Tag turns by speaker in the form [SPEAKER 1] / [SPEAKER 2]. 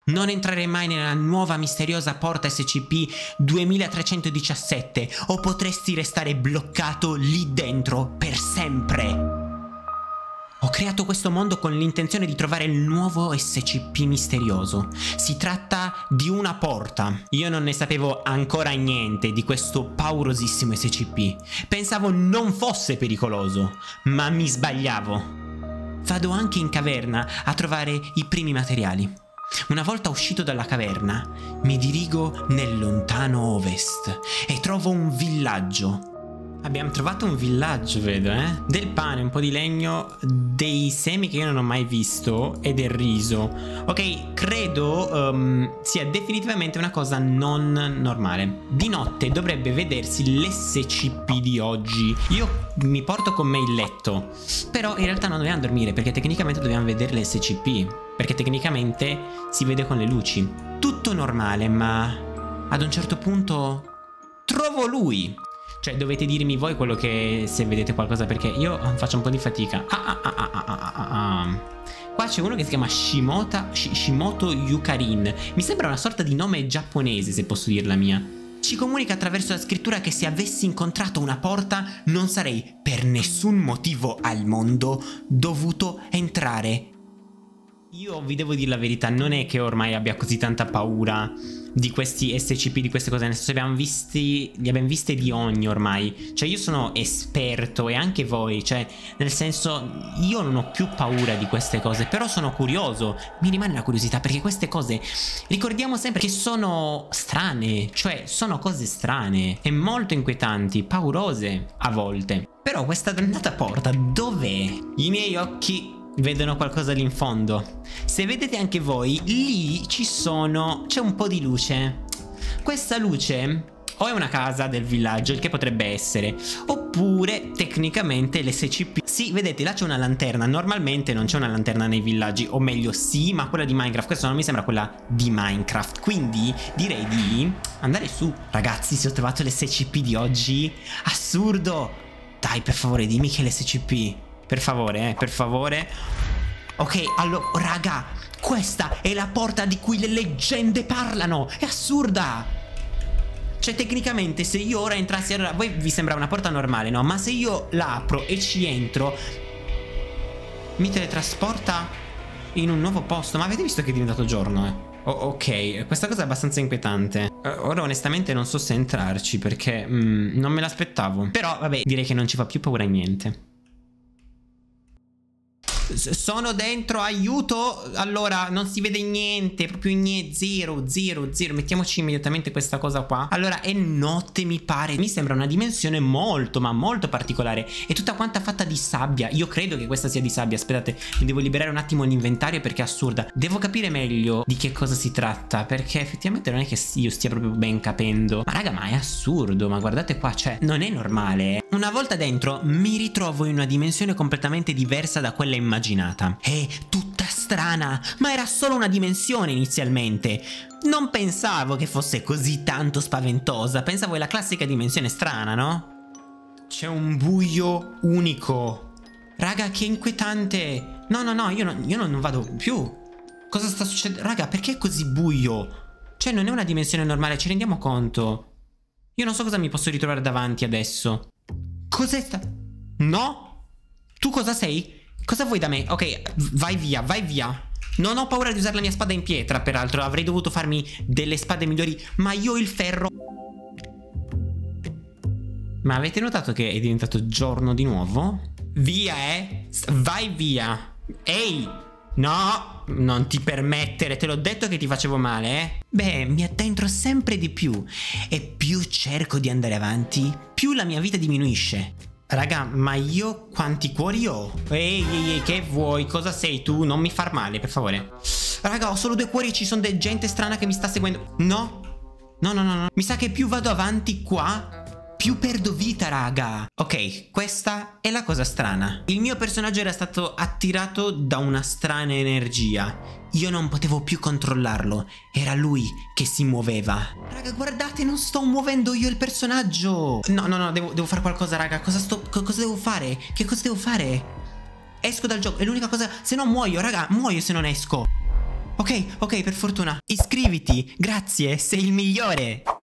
[SPEAKER 1] Non entrare mai nella nuova misteriosa porta SCP-2317 o potresti restare bloccato lì dentro per sempre. Ho creato questo mondo con l'intenzione di trovare il nuovo SCP misterioso. Si tratta di una porta. Io non ne sapevo ancora niente di questo paurosissimo SCP. Pensavo non fosse pericoloso, ma mi sbagliavo. Vado anche in caverna a trovare i primi materiali. Una volta uscito dalla caverna, mi dirigo nel lontano ovest e trovo un villaggio. Abbiamo trovato un villaggio, vedo, del pane, un po' di legno, dei semi che io non ho mai visto e del riso. Ok, credo sia definitivamente una cosa non normale. Di notte dovrebbe vedersi l'SCP di oggi. Io mi porto con me il letto, però in realtà non dobbiamo dormire perché tecnicamente dobbiamo vedere l'SCP. Perché tecnicamente si vede con le luci. Tutto normale, ma ad un certo punto trovo lui. Cioè dovete dirmi voi quello che, se vedete qualcosa, perché io faccio un po' di fatica. Qua c'è uno che si chiama Shimoto Yukarin. Mi sembra una sorta di nome giapponese, se posso dirla mia. Ci comunica attraverso la scrittura che se avessi incontrato una porta non sarei per nessun motivo al mondo dovuto entrare. Io vi devo dire la verità, non è che ormai abbia così tanta paura di questi SCP, di queste cose, nel senso li abbiamo viste di ogni ormai. Cioè io sono esperto e anche voi, cioè nel senso io non ho più paura di queste cose, però sono curioso, mi rimane la curiosità perché queste cose ricordiamo sempre che sono strane, cioè sono cose strane e molto inquietanti, paurose a volte. Però questa dannata porta dov'è? I miei occhi vedono qualcosa lì in fondo. Se vedete anche voi, lì c'è un po' di luce. Questa luce o è una casa del villaggio, il che potrebbe essere, oppure tecnicamente l'SCP. Sì, vedete, là c'è una lanterna. Normalmente non c'è una lanterna nei villaggi, o meglio sì, ma quella di Minecraft. Questa non mi sembra quella di Minecraft, quindi direi di andare su. Ragazzi, se ho trovato l'SCP di oggi, assurdo. Dai, per favore, dimmi che è l'SCP. Per favore, per favore. Ok, allora, raga, questa è la porta di cui le leggende parlano. È assurda. Cioè, tecnicamente, se io ora entrassi, allora, voi vi sembra una porta normale, no? Ma se io la apro e ci entro, mi teletrasporta in un nuovo posto. Ma avete visto che è diventato giorno, ok, questa cosa è abbastanza inquietante. Ora onestamente non so se entrarci perché non me l'aspettavo. Però vabbè, direi che non ci fa più paura niente. Sono dentro, aiuto. Allora non si vede niente, proprio niente, zero. Mettiamoci immediatamente questa cosa qua. Allora è notte, mi pare. Mi sembra una dimensione molto ma molto particolare. È tutta quanta fatta di sabbia. Io credo che questa sia di sabbia. Aspettate, mi devo liberare un attimo l'inventario perché è assurda. Devo capire meglio di che cosa si tratta, perché effettivamente non è che io stia proprio ben capendo. Ma raga, ma è assurdo. Ma guardate qua, cioè non è normale. Una volta dentro mi ritrovo in una dimensione completamente diversa da quella immaginata. È tutta strana, ma era solo una dimensione inizialmente. Non pensavo che fosse così tanto spaventosa. Pensavo è la classica dimensione strana, no? C'è un buio unico. Raga, che inquietante. No, io non vado più. Cosa sta succedendo? Raga, perché è così buio? Cioè non è una dimensione normale, ci rendiamo conto? Io non so cosa mi posso ritrovare davanti adesso. Cos'è sta... No? Tu cosa sei? Cosa vuoi da me? Ok, vai via, vai via. Non ho paura di usare la mia spada in pietra, peraltro. Avrei dovuto farmi delle spade migliori, ma io ho il ferro. Ma avete notato che è diventato giorno di nuovo? Via, vai via. Ehi, no, non ti permettere, te l'ho detto che ti facevo male, Beh, mi addentro sempre di più. E più cerco di andare avanti, più la mia vita diminuisce. Raga, ma io quanti cuori ho? Ehi, che vuoi? Cosa sei tu? Non mi far male, per favore. Raga, ho solo 2 cuori e ci sono gente strana che mi sta seguendo. No. Mi sa che più vado avanti qua, più perdo vita, raga. Ok, questa è la cosa strana. Il mio personaggio era stato attirato da una strana energia. Io non potevo più controllarlo. Era lui che si muoveva. Raga, guardate, non sto muovendo io il personaggio. No, devo fare qualcosa, raga. Cosa devo fare? Che cosa devo fare? Esco dal gioco, è l'unica cosa. Se no muoio, raga, muoio se non esco. Ok, ok, per fortuna. Iscriviti, grazie, sei il migliore.